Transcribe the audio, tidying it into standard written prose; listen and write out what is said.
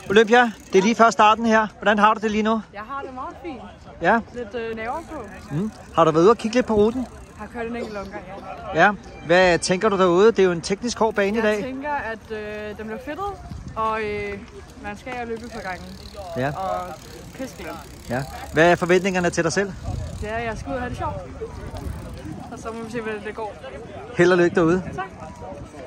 Olympia, det er lige før starten her. Hvordan har du det lige nu? Jeg har det meget fint. Ja. Lidt nerver på. Har du været ude og kigge lidt på ruten? Jeg har kørt en enkelt omgang, Ja. Hvad tænker du derude? Det er jo en teknisk hård bane i dag. Jeg tænker, at den bliver fedtet, og man skal løbe på gangen. Ja. Og piske. Ja. Hvad er forventningerne til dig selv? Ja, jeg skal ud og have det sjovt. Og så må vi se, hvordan det går. Held og lykke derude. Tak.